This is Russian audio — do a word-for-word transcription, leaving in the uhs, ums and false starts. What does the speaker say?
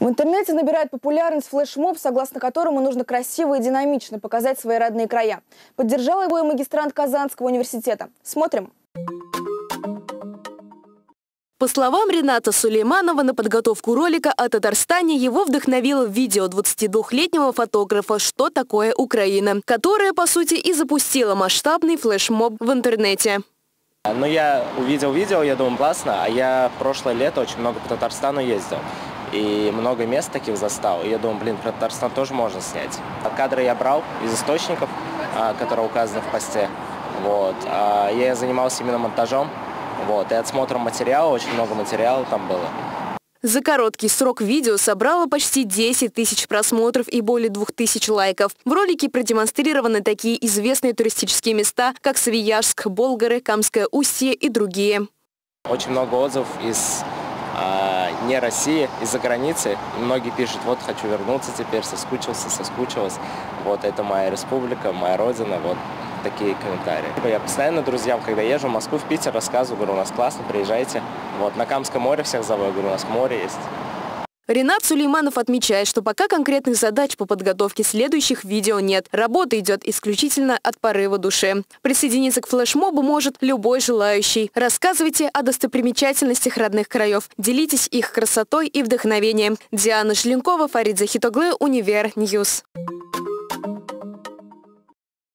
В интернете набирает популярность флешмоб, согласно которому нужно красиво и динамично показать свои родные края. Поддержала его и магистрант Казанского университета. Смотрим. По словам Рената Сулейманова, на подготовку ролика о Татарстане его вдохновило видео двадцатидвухлетнего фотографа «Что такое Украина», которое, по сути, и запустило масштабный флешмоб в интернете. Ну, я увидел видео, я думаю, классно, а я прошлое лето очень много по Татарстану ездил. И много мест таких застал. И я думаю, блин, про Татарстан тоже можно снять. Кадры я брал из источников, которые указаны в посте. Вот. Я занимался именно монтажом. Вот. И отсмотром материала, очень много материала там было. За короткий срок видео собрало почти десять тысяч просмотров и более двух тысяч лайков. В ролике продемонстрированы такие известные туристические места, как Свияжск, Болгары, Камское Устье и другие. Очень много отзывов из а, не России, из-за границы. Многие пишут, вот хочу вернуться теперь, соскучился, соскучилась. Вот это моя республика, моя родина. Вот такие комментарии. Я постоянно друзьям, когда езжу в Москву, в Питер, рассказываю, говорю, у нас классно, приезжайте. Вот на Камское море всех зову, я говорю, у нас море есть. Ренат Сулейманов отмечает, что пока конкретных задач по подготовке следующих видео нет. Работа идет исключительно от порыва души. Присоединиться к флешмобу может любой желающий. Рассказывайте о достопримечательностях родных краев. Делитесь их красотой и вдохновением. Диана Желенкова, Фарид Захитоглы, Универ Ньюс.